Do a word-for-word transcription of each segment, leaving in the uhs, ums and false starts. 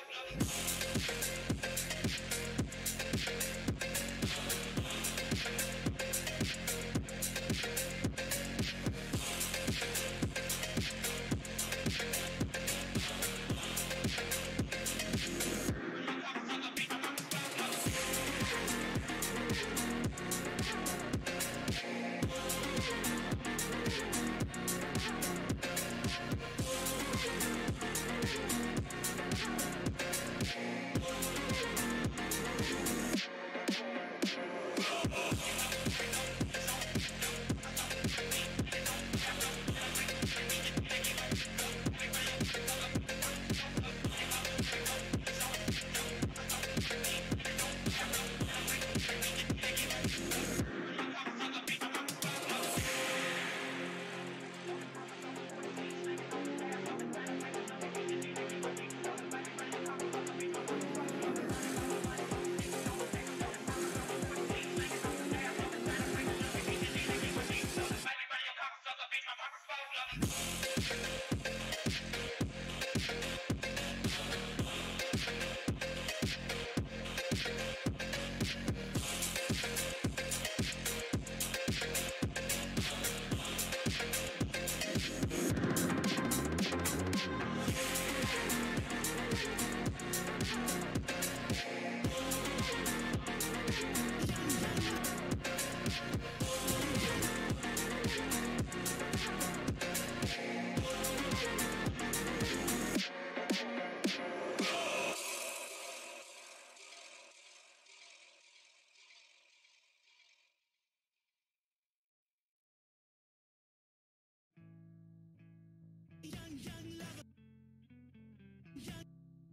Young, young lover. Young,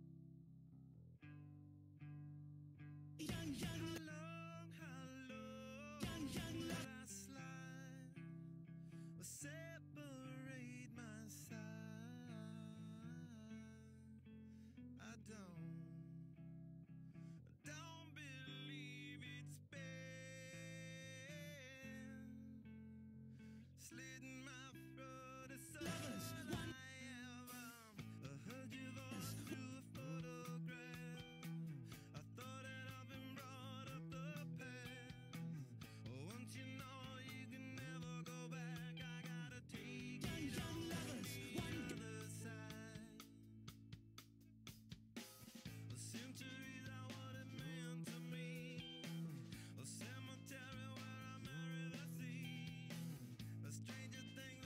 young, young. How long, how long? Young, young lover. I slide will separate my side. I don't, don't believe it's been slitting my throat as lovers. I have um, heard your voice through a photograph. I thought that I've been brought up the past. Once you know you can never go back, I gotta take young, it young lovers, one other side. The centuries are what it meant to me. A cemetery where I marry the sea. A stranger thing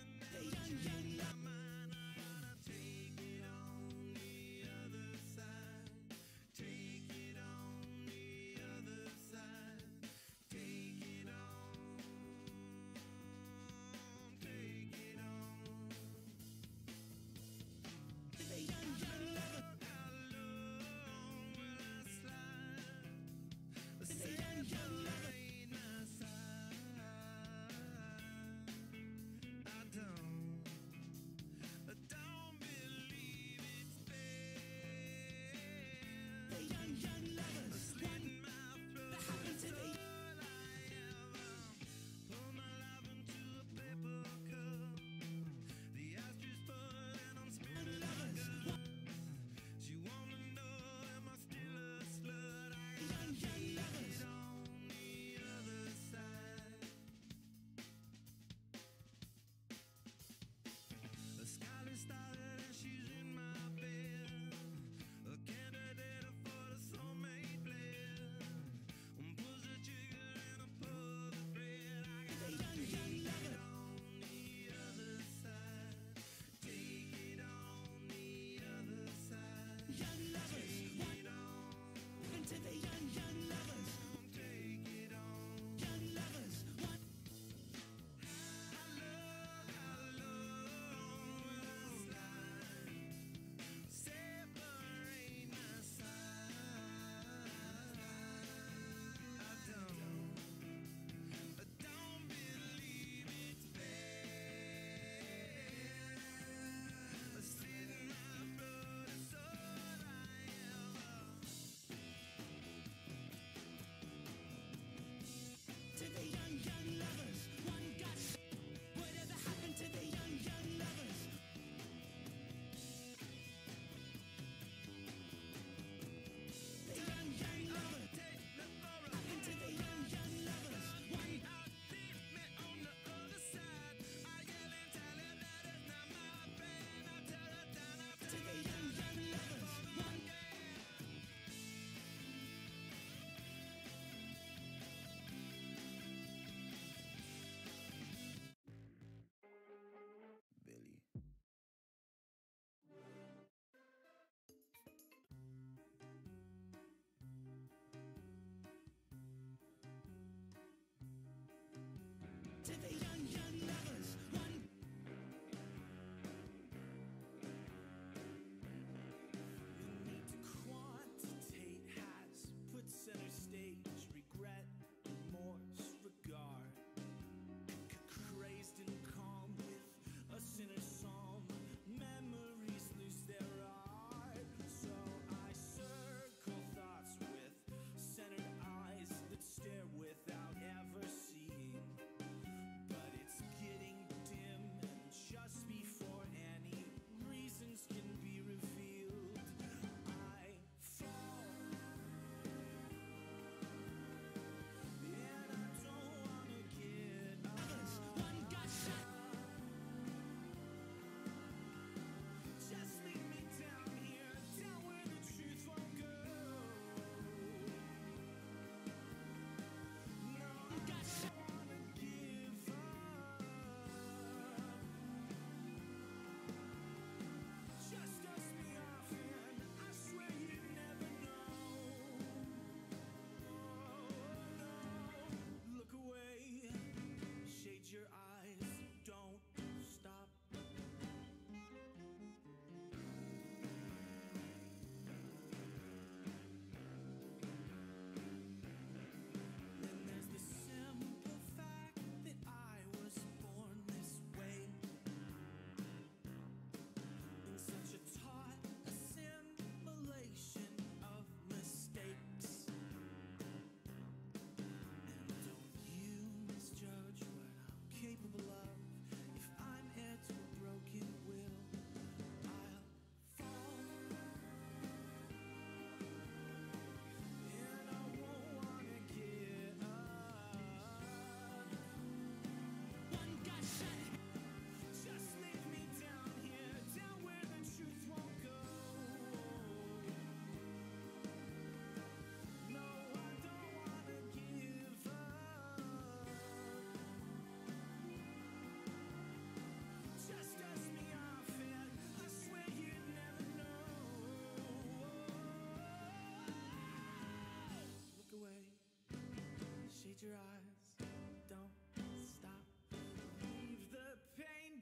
your eyes, don't stop, leave the pain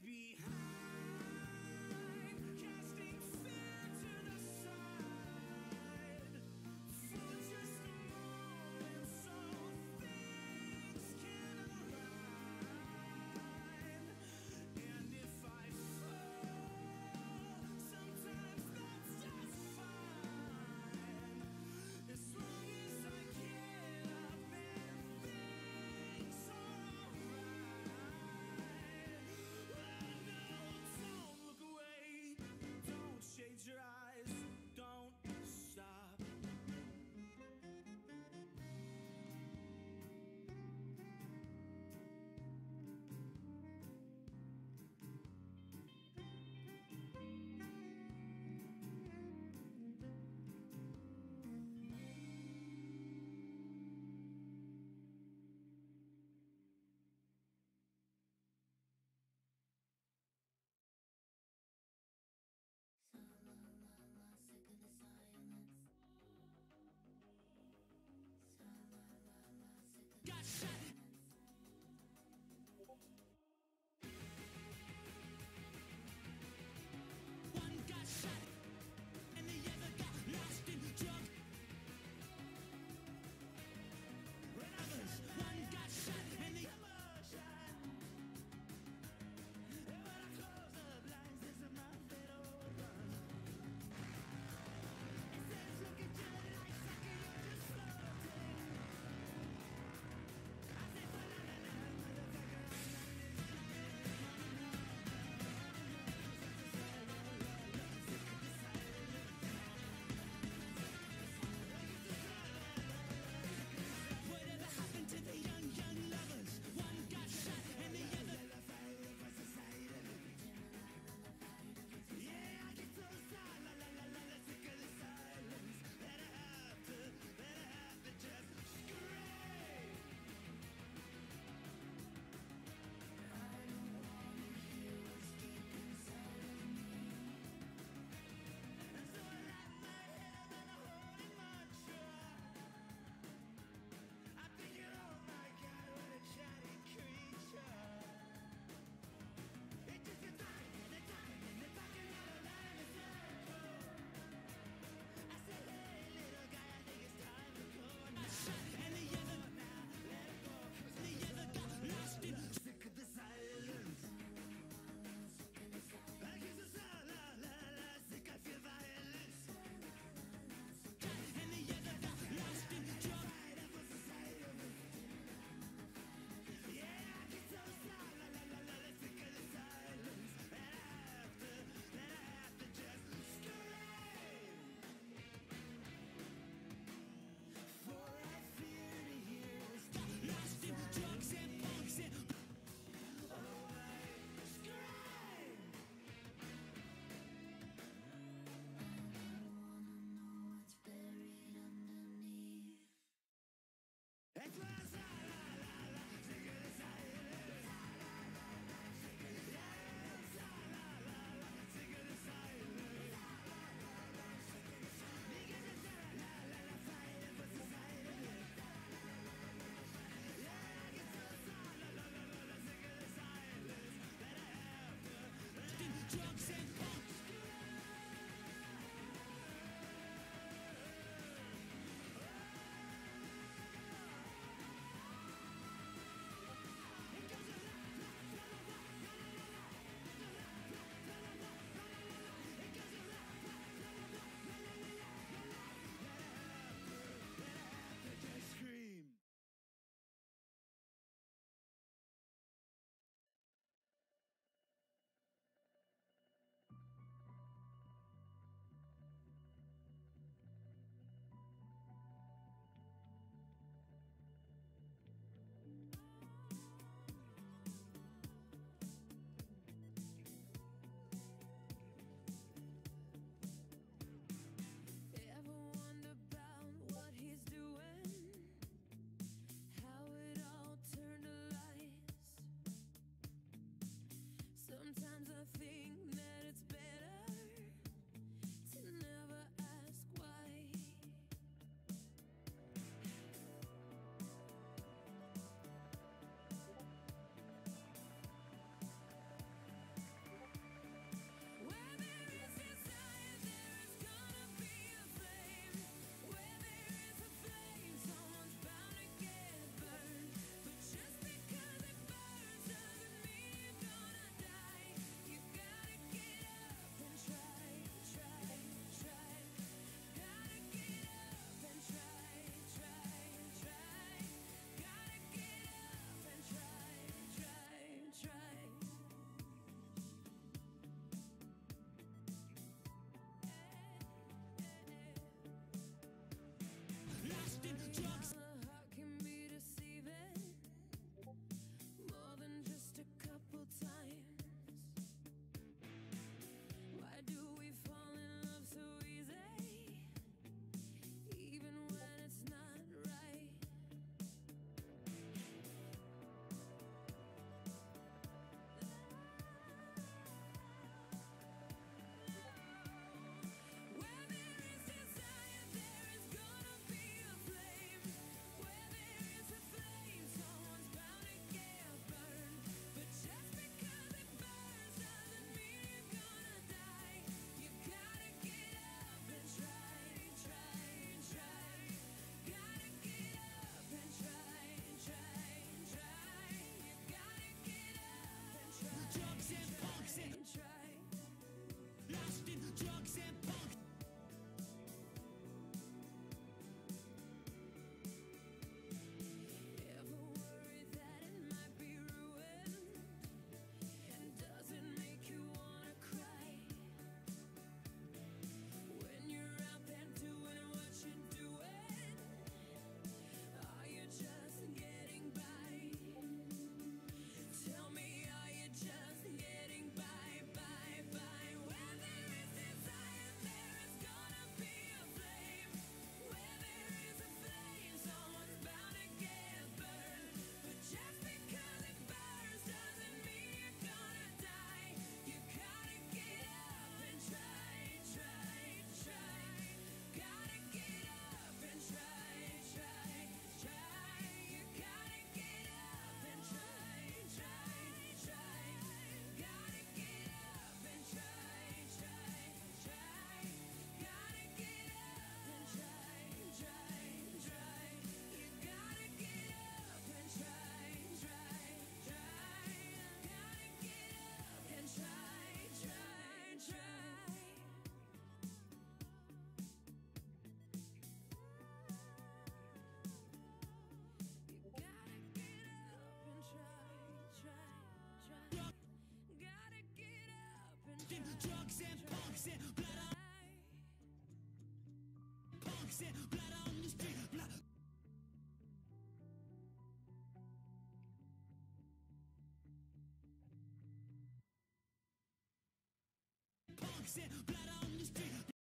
behind, casting fear to the side, for just a moment so things can align, and if I fall, sometimes that's just fine, as long as I get up and punks and blood on the street. Blood. Punks and blood on the street.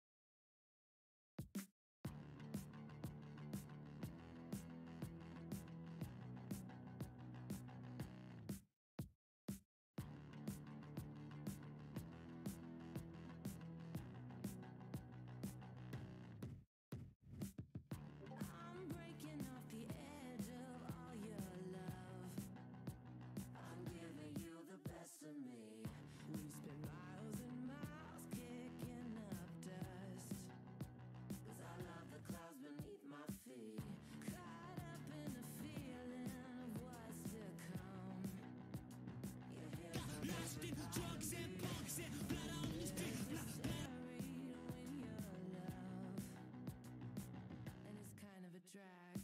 I'm breaking off the edge of all your love. I'm giving you the best of me. We spend miles and miles kicking up dust. Cause I love the clouds beneath my feet. Caught up in the feeling of what's to come. Your hair's got lost in drugs and punks and blood on the street. Blood, blood. When you're love. And it's kind of a drag.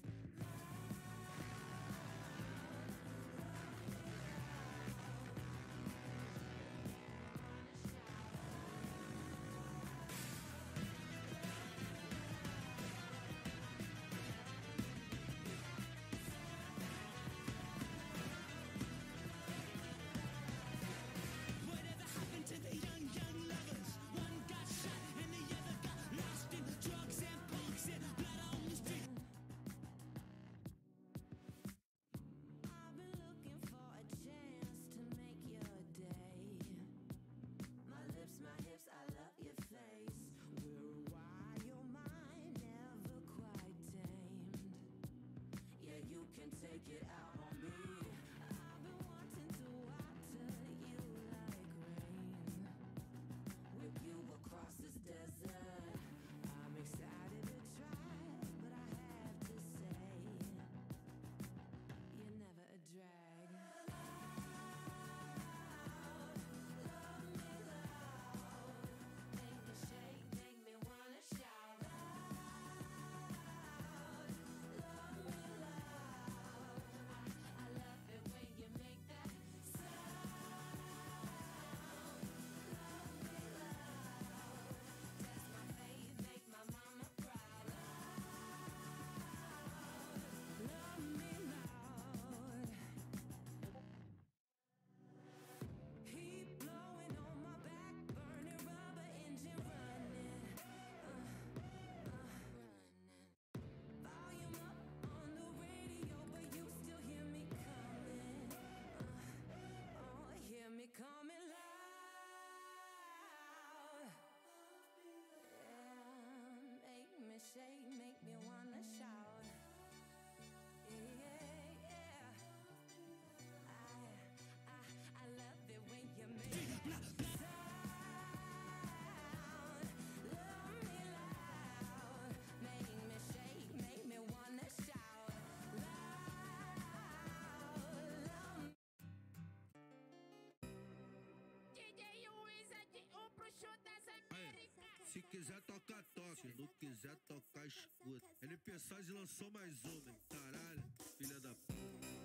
Whatever happened to the young, young lovers? One got shot and the other got lost in drugs and punks and blood on the street. I've been looking for a chance to make your day. My lips, my hips, I love your face. We're a wild mind, never quite tamed. Yeah, you can take it out on me. I've been wanting to water you like rain. Whip you across this desert. I'm excited to try, but I have to say, you're never a drag. Love me loud, make me shake, make me wanna shout. Love me loud, I love it when you make that sound. Love me loud, test my faith, make my mama proud. Love me loud. Heat blowing on my back, burning rubber engine running. Uh, uh, Volume up on the radio, but you still hear me coming. Uh, oh, hear me coming loud. Yeah, make me shake, make me wanna shout. Yeah, yeah. I, I, I love it when you make that sound. Love me loud, make me shake, make me wanna shout. Loud, love me. Se quiser tocar, toca. Se não quiser tocar, escuta. N P Saz lançou mais uma, hein? Caralho, filha da p.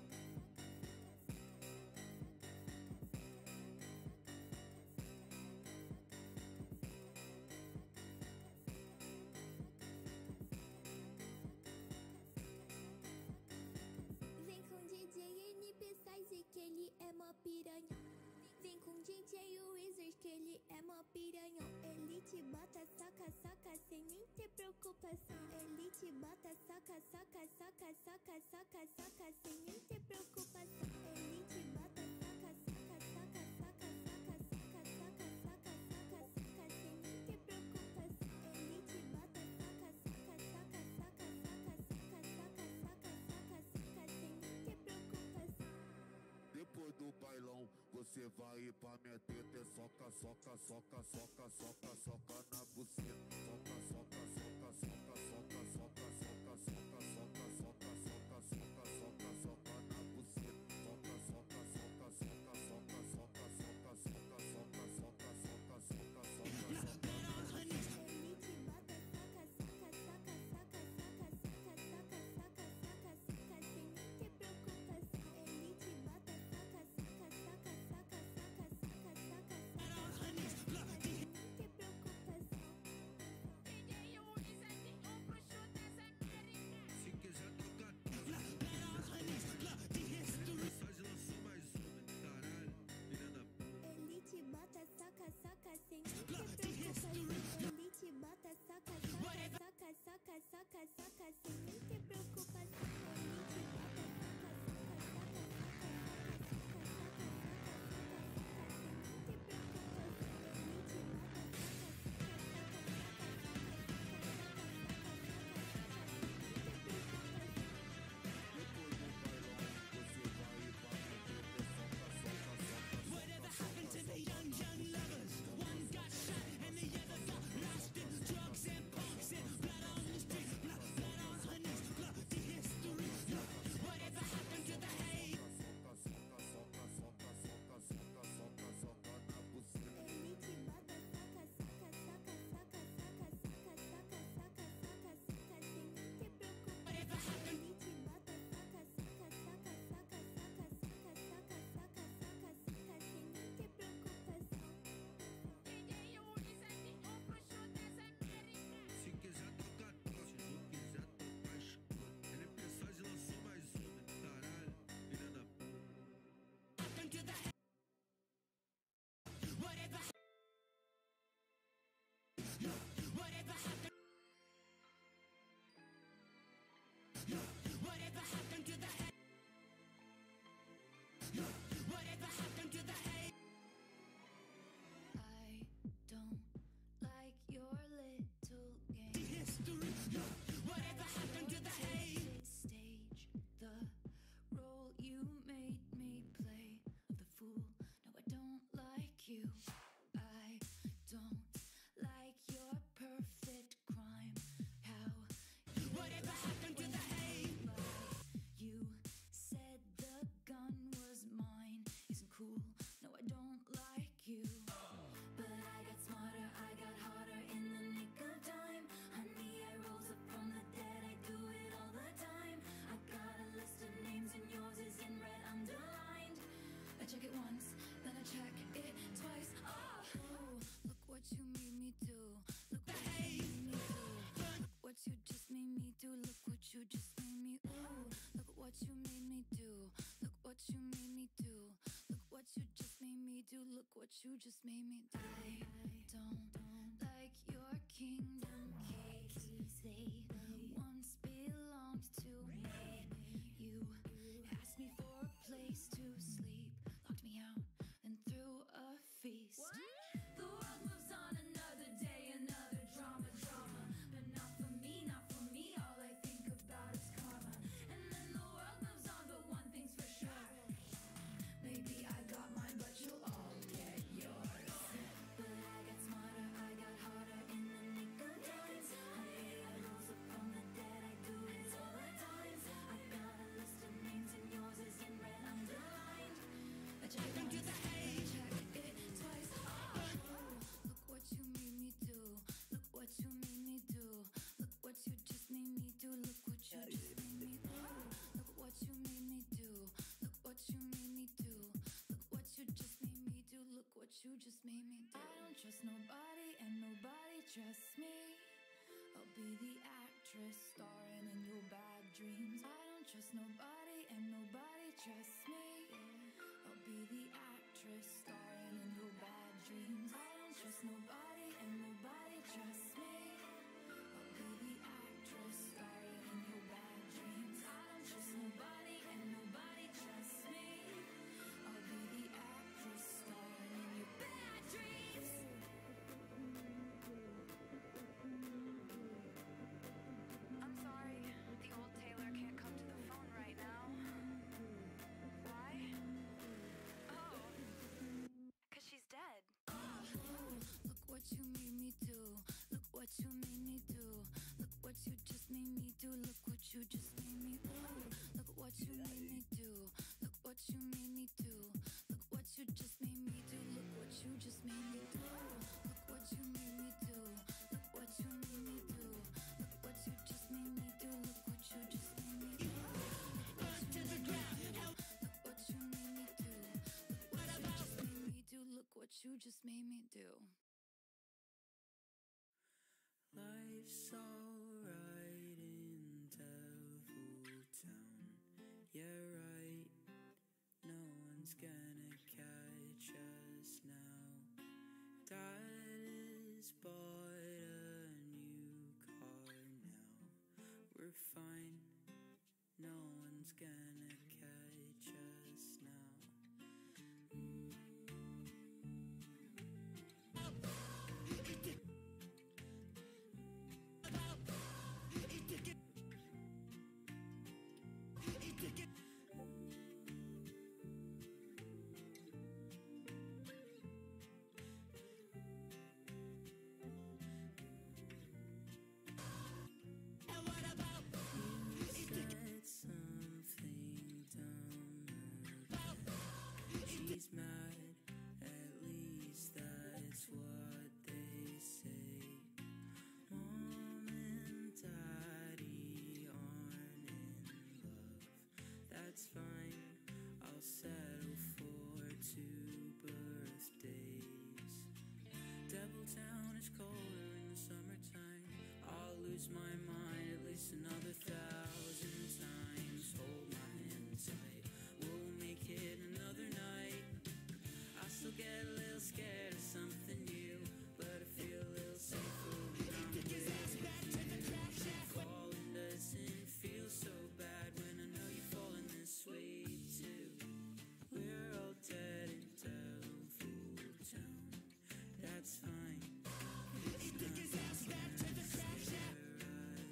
Vem com D J N P Saz e que ele é mó piranha. Vem com D J Wizard que ele é mó piranhão. Ele te bota, soca, soca, sem nem ter preocupação. Ele te bota, soca, soca, soca, soca, soca, soca, sem nem ter preocupação. Ele te bota, soca, soca, soca, soca, soca, soca, soca, soca, soca, soca, sem nem ter preocupação. Ele te bota, soca, soca, soca, soca, soca, soca, soca, soca, soca, soca, sem nem ter preocupação. Depois do bailão, você vai ir pra minha teta. É soca, soca, soca, soca, soca, soca na buceta. Soca, soca, soca, soca, soca, soca, soca, soca, soca, soca, soca, soca, soca, soca na buceta. Soca, soca, soca, soca, soca, soca, soca, soca, soca, soca, soca, soca, soca, soca. Ele te bota, soca, soca, soca, soca, soca, soca, soca, soca, soca, soca, sem nem ter preocupação. Ele te bota, soca, soca, soca, soca, soca, soca, soca, soca, soca, sem nem ter preocupação. what you just made me do. I don't like your kingdom keys. They once belonged to me. You asked me for a place to sleep, locked me out, and threw a feast. The world moves on, another day, another drama, drama. But not for me, not for me, all I think about is karma. And then the world moves on, but one thing's for sure. Maybe I got mine, but you'll all get yours. But I got smarter, I got harder in the nick of time. Honey, I rose up from the dead, I do it all the time. I got a list of names and yours is in red underlined. I check it once, I check it twice. Oh, look what you made me do. Look what you made me do. Look what you just made me do. Look what you just made me do. Look what you made me do. Look what you made me do. Look what you just made me do. Look what you just made me do. I don't trust nobody and nobody trusts me. I'll be the actress starring in your bad dreams. I don't trust nobody and nobody trusts me. I'll be the actress starring in your bad dreams. I don't trust nobody and nobody trusts me. I'll be the actress starring in your bad dreams. I don't trust nobody and nobody trusts me. I'll be the actress starring in your bad dreams. I'm sorry, the old Taylor can't come to the phone right now. Why? Oh, 'cause she's dead. Look what you made me do. Look what you made me do. Look what you just made me do. Look what you just made me do. Look what you made me do. Look what you made me do. Look what you just made me do. Look what you just made me do. Look what you made me do. Look what you made me do. Look what you just made me do. Look what you just made me do. Look what you made me do. Look what you made me do. Look what you just made me do. Look what you just made me do. Life's alright in Devil Town. Yeah, right. No one's gonna catch us now. Dad is bought a new car now. We're fine. No one's gonna catch us now. She's mad, at least that's what they say. Mom and Daddy aren't in love. That's fine, I'll settle for two birthdays. Devil Town is colder in the summertime. I'll lose my mind at least another thousand times. Hold my hand tight, we'll make it another night. I still get a little scared of something new, but I feel a little safer when I'm with you. Falling doesn't feel so bad when I know you're falling this way too. We're all dead in Devil Town. That's fine. It's not right.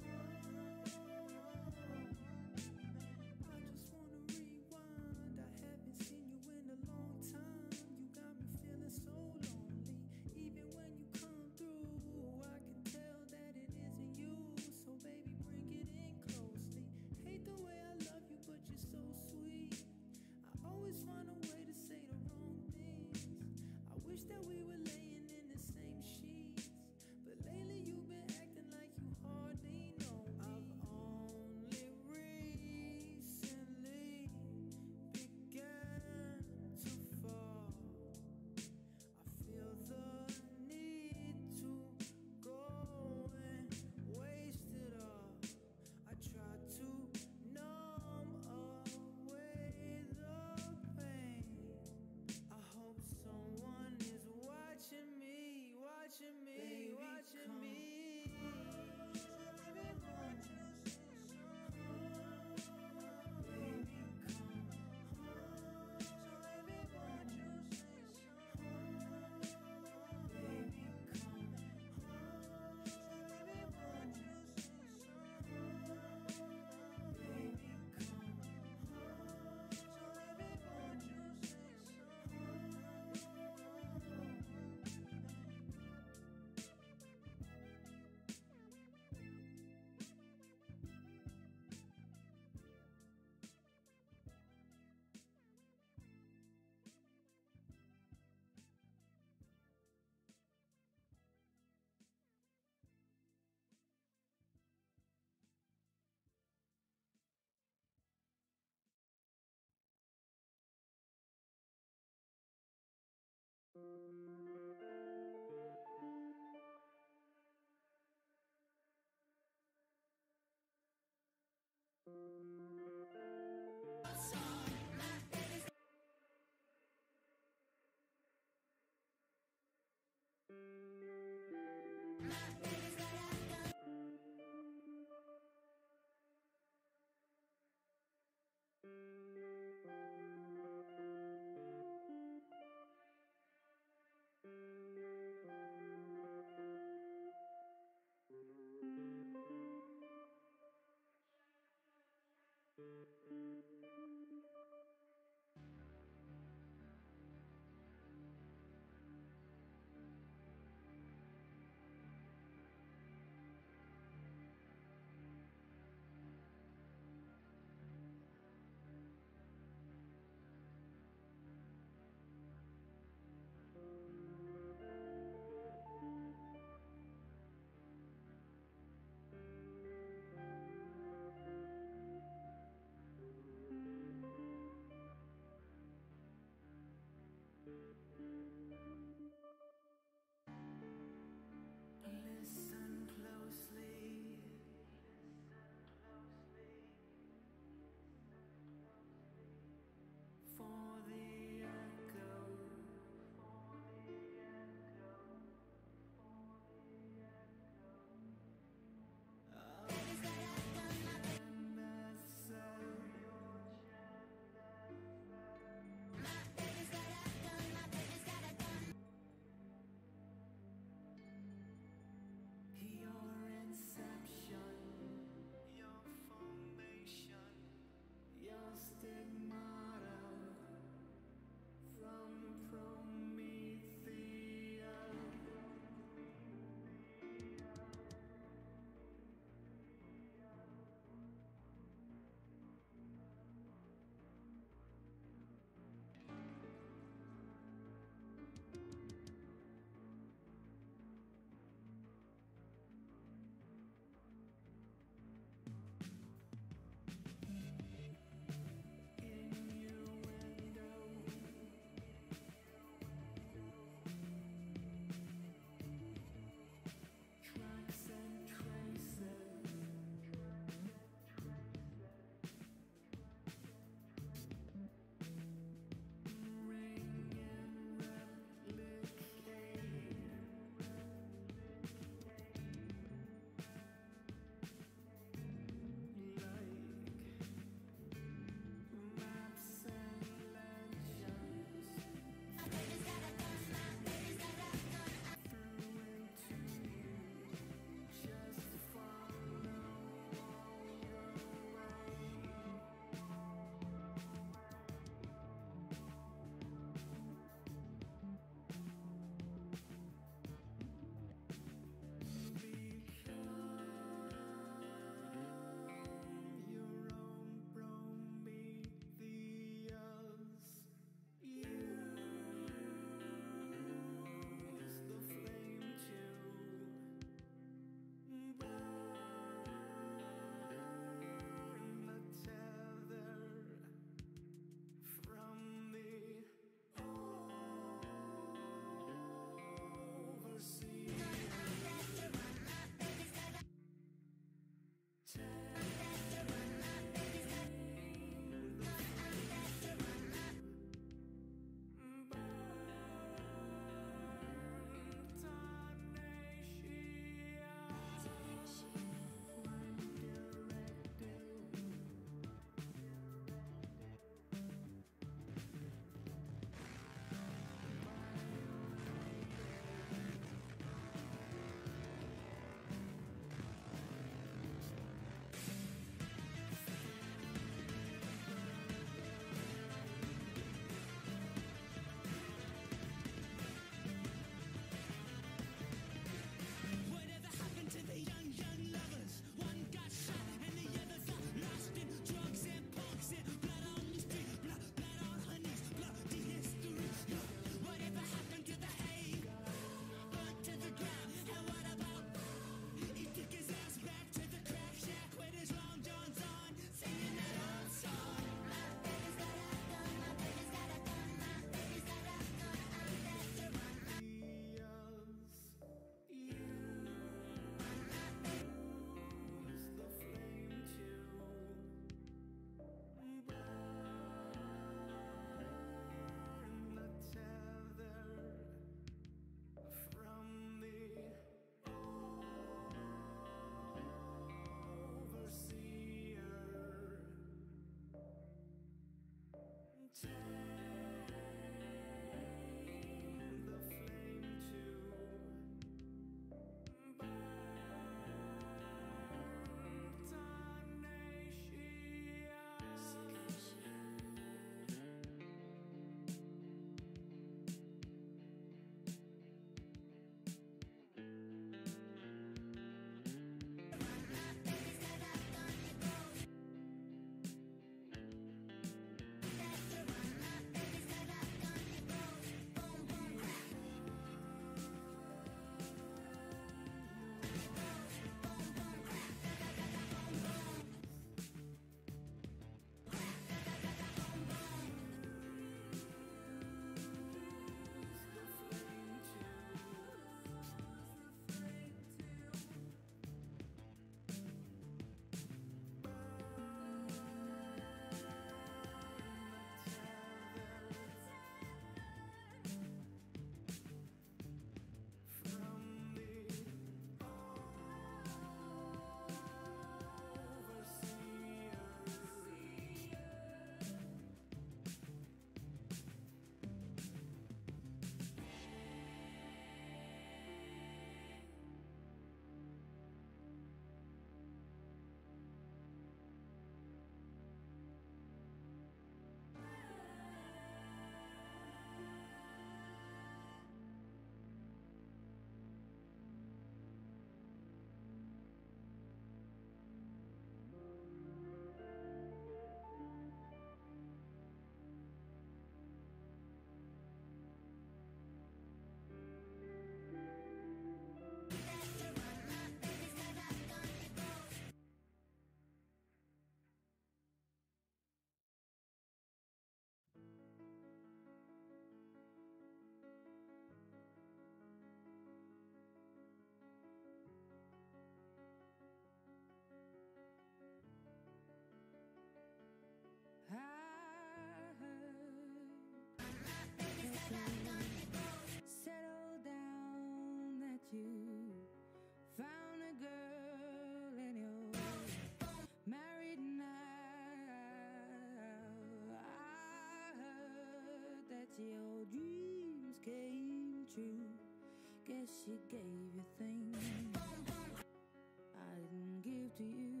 your dreams came true. Guess she gave you things I didn't give to you.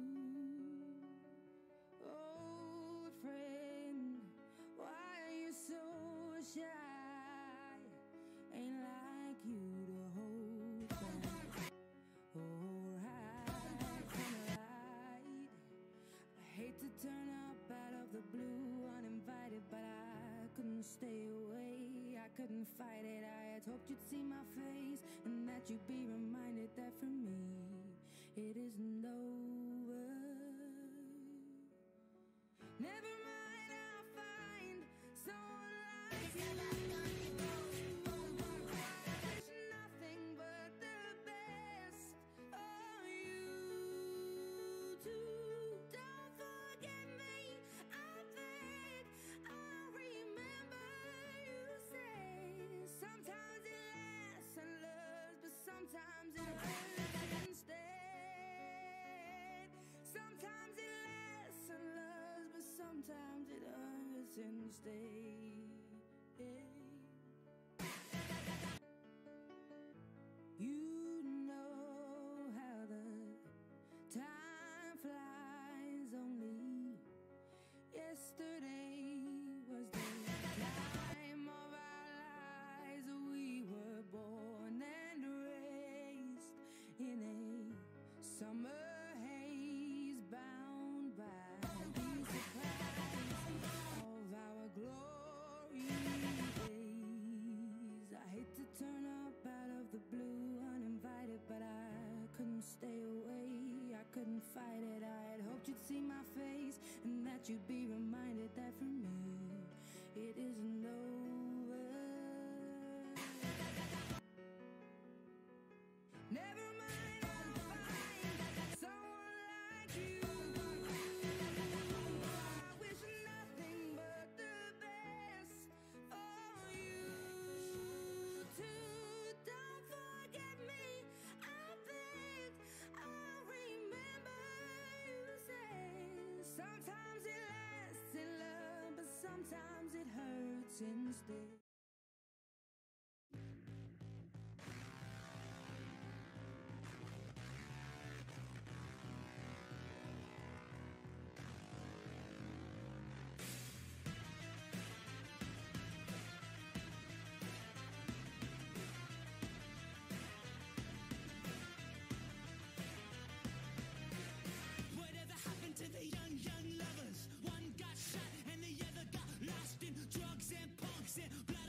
Old friend, why are you so shy? Ain't like you to hold back or hide from the light. I hate to turn up out of the blue uninvited, but I couldn't stay away. I couldn't fight it. I had hoped you'd see my face and that you'd be reminded that for me it isn't over. Never mind, I'll find someone like you. I wish nothing but the best for you too. Don't forget me, I beg. I'll remember you say sometimes it lasts and loves, but sometimes it hurts instead. Sometimes it lasts and loves, but sometimes it hurts instead. You know how the time flies. Only yesterday was the time of our lives. We were born and raised in a summer haze, bound by the surprise of our glory days. I hate to turn up out of the blue uninvited, but I couldn't stay away. I couldn't fight it. I had hoped you'd see my face and that you'd be reminded that for me it isn't over. Never mind, I'll find someone like you. I wish nothing but the best for you too. Don't forget me, I beg. I'll remember you say sometimes it lasts in love, but sometimes it hurts instead. Whatever happened to the young, young lovers? One got shot and the other got lost in drugs and punks and blood.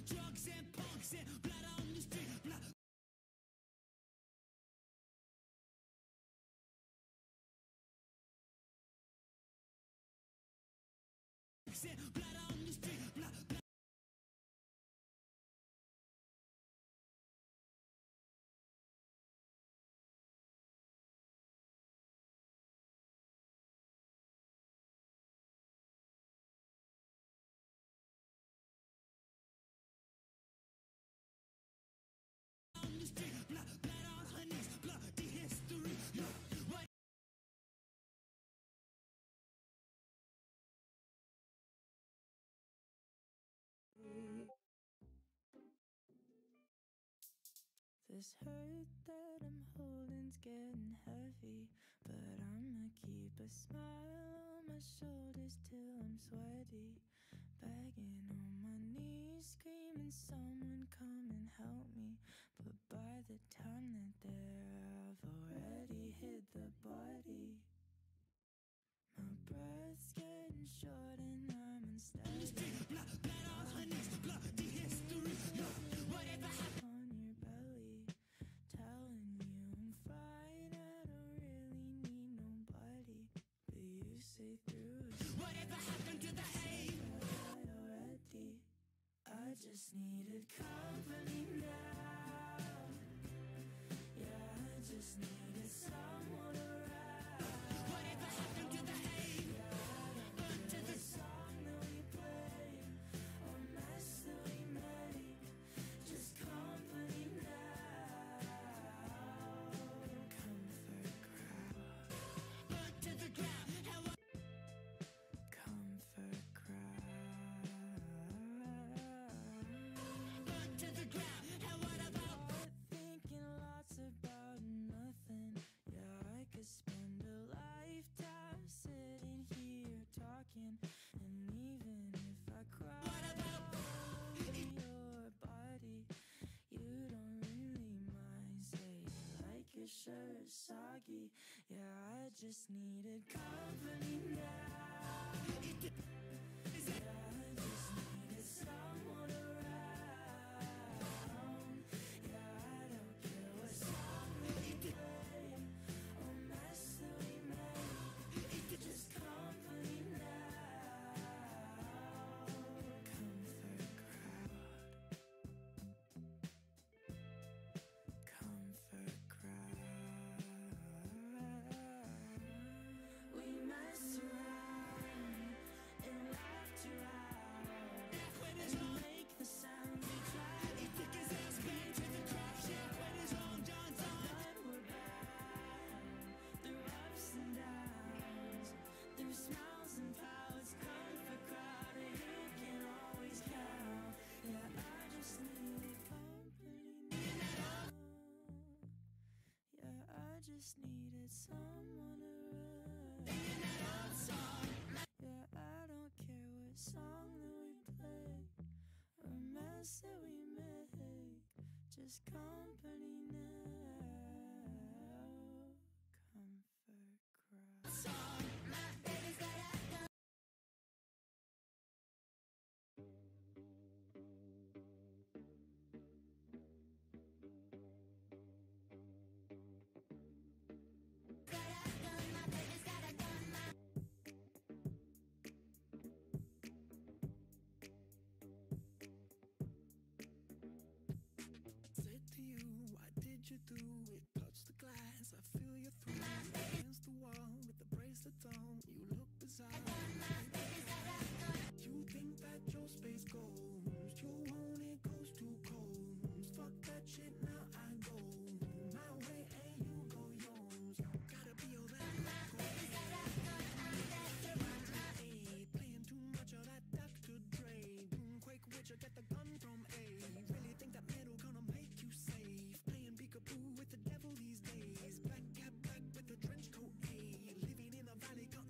drugs and punks and blood on the street. Blood. Blood on the street. Blood, blood. On the street, blood, blood on her knees, bloody history. Yeah. What? This hurt that I'm holding's getting heavy, but I'ma keep a smile on my shoulders till I'm sweaty. Begging on my knees, screaming someone come and help me. But by the time that they're, I've already hit the body. My breath's getting short and I'm unsteady. Blood, blood on her knees, bloody history. Yeah. Whatever happened On your belly, telling you I'm fine, I don't really need nobody. But you say through it. Whatever happened to the aim? Already, I just needed company now. Yeah, I just needed someone around. Whatever happened to the aim? Burn to the Song that we play, or mess that we make, just company now. Comfort crowd, burn to the ground. How I comfort crowd. burn to the ground. How what about? Thinking lots about nothing. Yeah, I could spend a lifetime sitting here talking. And even if I cry over your body, you don't really mind. Say you like your shirt soggy. Yeah, I just needed company now. Yeah, I just needed someone around. Yeah, I don't care what song we play or mess that we make, just company now. Comfort crowd, comfort crowd. We mess around and laughed around and make the sound we try. He took his ass back to the crop shack when his own John's on. But we're bound through ups and downs, through smiles and pouts. Comfort crowd, you can always count. Yeah, I just needed company now. Yeah, I just needed someone around. Yeah, I don't care what song that we play or mess that we make, just company now. Comfort crowd. Said to you, why did you do it? Touch the glass, I feel you through. Against the wall with the bracelets on, you look bizarre. You think that your space goes, you want it goes too cold. Fuck that shit, now I go my way and you go yours. Gotta be all that Hey, playing too much of that Doctor Dre. Doing Quake Witcher, get the gun from A. Really think that metal gonna make you safe. Playing peekaboo with the devil these days. Black cap black with the trench coat A. Living in the valley,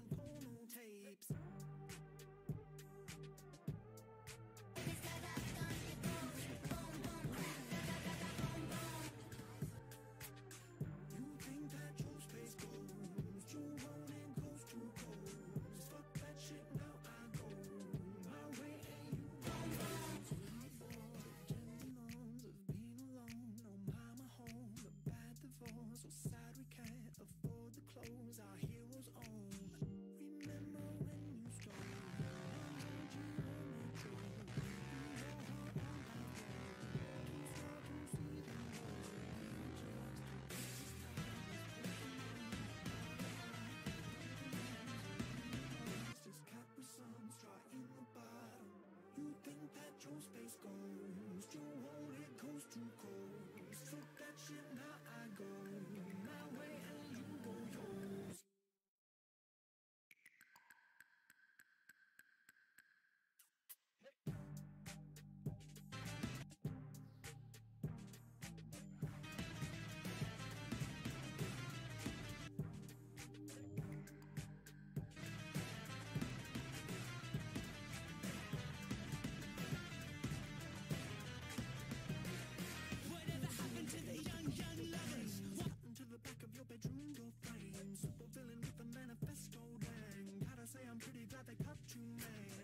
I'm pretty glad they cut you, mate.